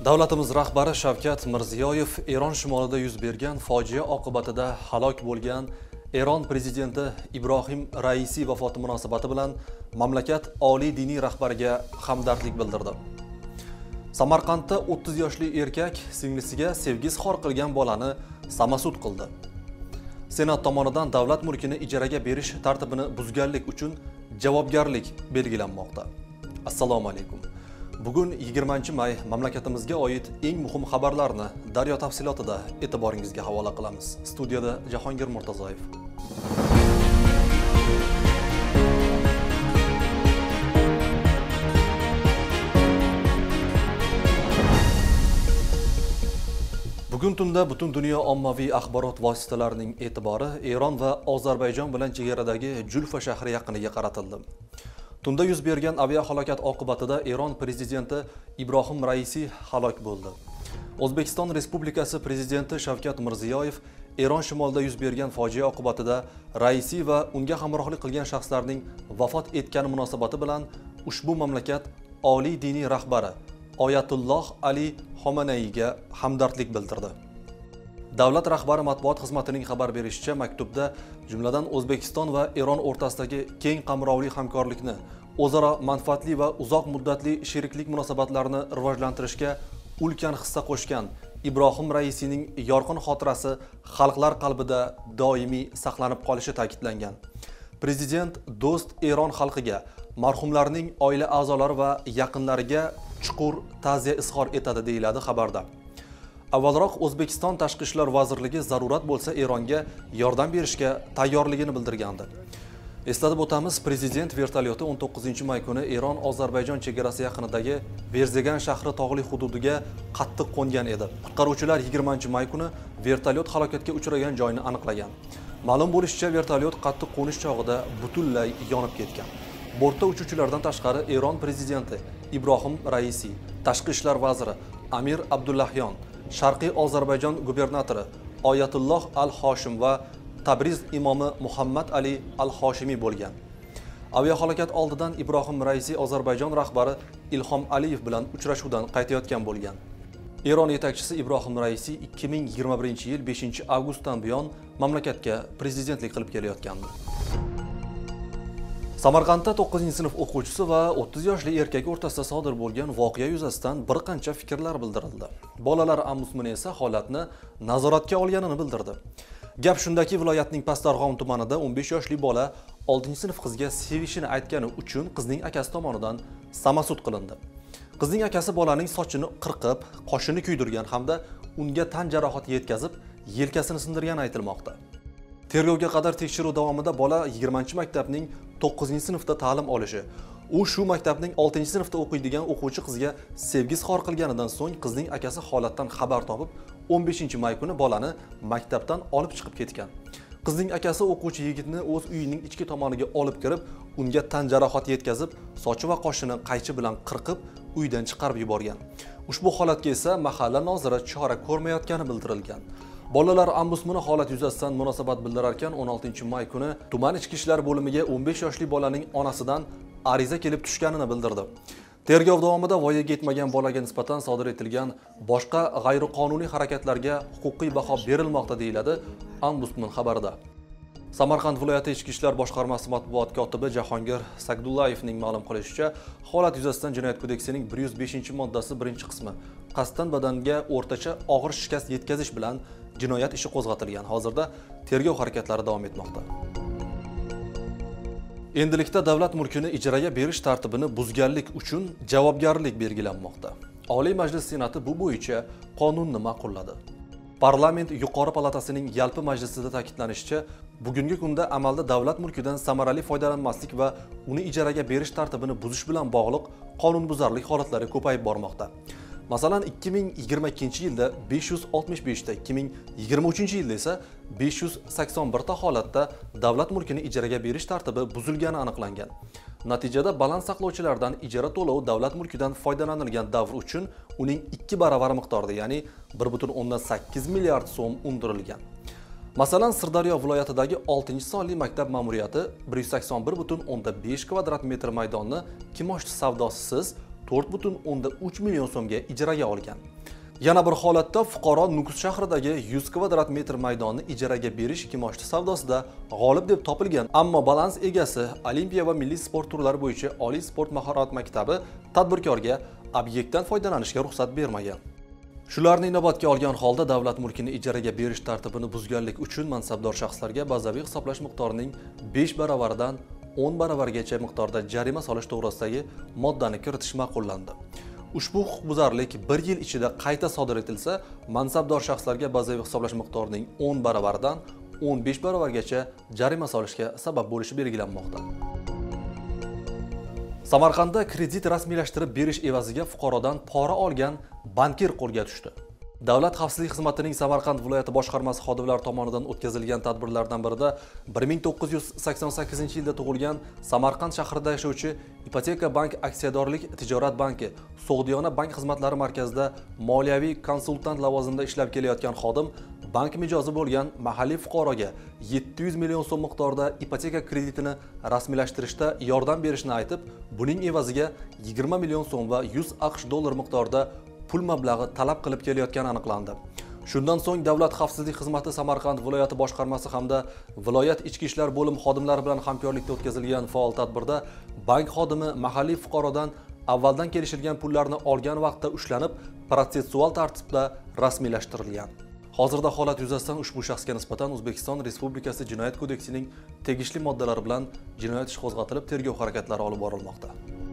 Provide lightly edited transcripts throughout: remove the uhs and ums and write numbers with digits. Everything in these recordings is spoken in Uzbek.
Davlatimiz rahbari Shavkat Mirziyoyev Eron shimolida yuz bergan fojia oqibatida halok bo'lgan Eron prezidenti Ibrohim Raisi vafoti munosabati bilan mamlakat oliy diniy rahbariga hamdardlik bildirdi. Samarqandda 30 yoshli erkak singlisiga sevgi izhor qilgan bolani samasud qildi. Senat tomonidan davlat mulkini ijaraga berish tartibini buzganlik uchun javobgarlik belgilanmoqda. Assalomu alaykum. Bugun 20-may mamlakatimizga oid eng muhim xabarlarni Daryo tafsilotida e'tiboringizga havola qilamiz. Studiyada Jahongir Murtazoyev. Bugun tunda butun dunyo ommaviy axborot vositalarining e'tibori Eron va Ozarbayjon bilan chegaradagi Julfa shahri yaqiniga qaratildi. Tunda yuz bergan aviahalokat oqibatida Eron prezidenti Ibrohim Raisi halok bo'ldi. O'zbekiston Respublikasi prezidenti Shavkat Mirziyoyev Eron shimolida yuz bergan fojia oqibatida Raisi va unga hamrohlik qilgan shaxslarning vafot etgani munosabati bilan ushbu mamlakat oliy diniy rahbari Oyatulloh Ali Xomanaiga hamdardlik bildirdi. Davlat rahbari matbuot xizmatining xabar berishicha, maktubda jumladan O'zbekiston va Eron o'rtasidagi keng qamrovli hamkorlikni, o'zaro manfaatli va uzoq muddatli sheriklik munosabatlarini rivojlantirishga ulkan hissa qo'shgan Ibrohim Raisining yorqin xotirasi xalqlar qalbida doimiy saqlanib qolishi ta'kidlangan. Prezident do'st Eron xalqiga, marhumlarning oila a'zolari va yaqinlariga chuqur ta'ziya izhor etadi deyiladi xabarda. Avvalroq O'zbekiston Tashqi ishlar vazirligi zarurat bo'lsa Eronga yordam berishga tayyorligini bildirgandi. Eslatib o'tamiz, prezident vertolyoti 19-may kuni Eron-Ozarbayjon chegarasi yaqinidagi Verzegan shahri tog'li hududiga qattiq qo'ngan edi. Qutqaruvchilar 20-may kuni vertolyot halokatga uchragan joyni aniqlagan. Ma'lum bo'lishicha, vertolyot qattiq qo'nish chog'ida butunlay yonib ketgan. Bortda uchuvchilardan tashqari Eron prezidenti Ibrohim Raisi, Tashqi ishlar vaziri Amir Abdullahyon, Sharqiy Ozarbayjon gubernatori Oyatulloh Al-Hoshim va Tabriz imomi Muhammad Ali Al-Hoshimiy bo'lgan. Aviahalokat oldidan Ibrohim Raisi Ozarbayjon rahbari Ilhom Aliyev bilan uchrashuvdan qaytayotgan bo'lgan. Eron yetakchisi Ibrohim Raisi 2021-yil 5-avgustdan buyon mamlakatga prezidentlik qilib kelayotgandi. Samarqandda 9-sinf o'quvchisi va 30 yoshli erkak o'rtasida sodir bo'lgan voqea yuzasidan bir qancha fikrlar bildirildi. Bolalar ombudsmani esa holatni nazoratga olganini bildirdi. Gap shundaki, viloyatning Pastdarg'om tumanida 15 yoshli bola 6-sinf qizga sevishini aytgani uchun qizning akasi tomonidan samasud qilindi. Qizning akasi bolaning sochini qirqib, qoshini kuydirgan hamda unga tan jarohati yetkazib, yelkasini sindirgani aytilmoqda. Tergovga qadar tekshiruv davomida bola 20-maktabning 9-sinfda ta'lim olishi, u shu maktabning 6-sinfda o'qiydigan o'quvchi qizga sevgi izhor qilganidan so'ng qizning akasi holatdan xabar topib, 15-may kuni bolani maktabdan olib chiqib ketgan. Qizning akasi o'quvchi yigitni o'z uyining ichki tomoniga olib kirib, unga tan jarohati yetkazib, sochi va qoshini qaychi bilan qirqib, uydan chiqarib yuborgan. Ushbu holatga esa mahalla noziri chora ko'rmayotgani bildirilgan. Bolalar ombudsmani holat yuzasidan munosabat bildirarkan 16-may kuni tuman ichki ishlar bo'limiga 15 yoshli bolaning onasidan ariza kelib tushganini bildirdi. Tergov davomida voyaga yetmagan bolaga nisbatan sodir etilgan boshqa g'ayriqonuniy harakatlarga huquqiy baho berilmoqda deyiladi ombudsman xabarida. Samarqand viloyati ichki ishlar boshqarmasi matbuot kotibi Jahongir Sagdullayevning ma'lum qilishicha, holat yuzasidan Jinoyat kodeksining 105-moddasi 1-qismi qasddan badanga o'rtacha og'ir shikast yetkazish bilan jinoyat ishi qo'zg'atilgan. Hozirda tergov harakatlari davom etmoqda. Endilikda davlat mulkini ijaraga berish tartibini buzganlik uchun javobgarlik belgilanmoqda. Oliy Majlis Senati bu bo'yicha qonunni ma'qulladi. Parlament yuqori palatasining yalpi majlisida ta'kidlanishicha, bugungi kunda amalda davlat mulkidan samarali foydalanmaslik va uni ijaraga berish tartibini buzish bilan bog'liq qonunbuzarlik holatlari ko'payib bormoqda. Masalan, 2022-yilda 565 ta, 2023-yilda esa 581 ta holatda davlat mulkini ijaraga berish tartibi buzilgani aniqlangan. Natijada baland saqlovchilardan ijara to'lovi davlat mulkidan foydalanilgan davr uchun uning 2 baravari miqdorda, ya'ni 1,8 milliard so'm undirilgan. Masalan, Sirdaryo viloyatidagi 6-sonli maktab ma'muriyati 181,5 kvadrat metr maydonni kimoshdi savdosisiz 4,3 million so'mga ijaraga olgan. Yana bir holatda fuqaro Nukus shahridagi 100 kvadrat metr maydonni ijaraga berish kimoshdi savdosida g'olib deb topilgan, ammo balans egasi Olimpiya va milliy sport turlari bo'yicha Oliy sport mahorat maktabi tadbirkorga obyektdan foydalanishga ruxsat bermagan. Shularni inobatga olgan holda davlat mulkini ijaraga berish tartibini buzganlik uchun mansabdor shaxslarga bazaviy hisoblash miqdorining 5 baravaridan 10 baravargacha miqdorda jarima solish to'g'risidagi moddani kiritish ma'qullandi. Ushbu huquqbuzarlik 1 yil ichida qayta sodir etilsa, mansabdor shaxslarga bazaviy hisoblash miqdorining 10 baravaridan 15 baravargacha jarima solishga sabab bo'lishi belgilanmoqda. Samarqandda kredit rasmiylashtirib berish evaziga fuqarodan pora olgan bankir qo'lga tushdi. Davlat xavfsizlik xizmatining Samarqand viloyati boshqarmasi xodimlari tomonidan o'tkazilgan tadbirlardan birida 1988-yilda tug'ilgan Samarqand shahrida yashovchi Ipoteka bank aksiyadorlik tijorat banki Sog'diyona bank xizmatlari markazida moliyaviy konsultant lavozimida ishlab kelayotgan xodim bank mijozi bo'lgan mahalliy fuqaroga 700 million so'm miqdorida ipoteka kreditini rasmiylashtirishda yordam berishni aytib, buning evaziga 20 million so'm va 100 AQSh dollar miqdorida pul mablag'i talab qilib kelayotgani aniqlandi. Shundan so'ng Davlat xavfsizlik xizmati Samarqand viloyati boshqarmasi hamda viloyat ichki ishlar bo'lim xodimlari bilan hamkorlikda o'tkazilgan faol tadbirda bank xodimi mahalliy fuqarodan avvaldan kelishilgan pullarni olgan vaqtda ushlanib, protsessual tartibda rasmiylashtirilgan. Hozirda holat yuzasidan ushbu shaxsga nisbatan O'zbekiston Respublikasi Jinoyat kodeksining tegishli moddalari bilan jinoyat ishi qo'zg'atilib, tergov harakatlari olib borilmoqda.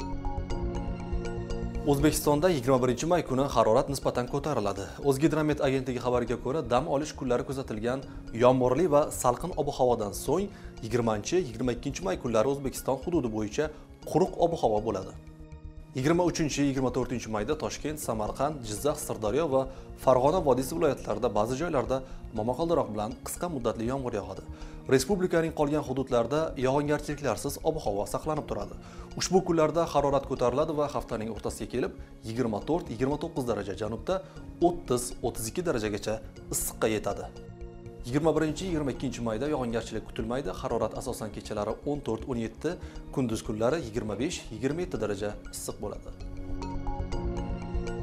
O'zbekistonda 21-may kuni harorat nisbatan ko'tariladi. O'zgidromet agentligi xabariga ko'ra, dam olish kunlari kuzatilgan yomg'irli va salqin ob-havodan so'ng 20-22 may kunlari O'zbekiston hududi bo'yicha quruq ob-havo bo'ladi. 23-24 mayda Toshkent, Samarqand, Jizzax, Sirdaryo va Farg'ona vodiysi viloyatlarida ba'zi joylarda momaqaldiroq bilan qisqa muddatli yomg'ir yog'adi. Respublikaning qolgan hududlarida yog'ingarchiliklarsiz ob-havo saqlanib turadi. Ushbu kunlarda harorat ko'tariladi va haftaning o'rtasiga kelib 24-29 daraja, janubda 30-32 darajagacha issiqqa yetadi. 21-22 mayda yog'ingarchilik kutilmaydi. Harorat asosan kechalari 14-17, kunduz kunlari 25-27 daraja issiq bo'ladi.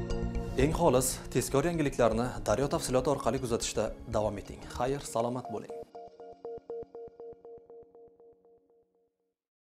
Eng xolis tezkor yangiliklarni Daryo tafsilot orqali kuzatishda davom eting. Xayr, salomat bo'ling.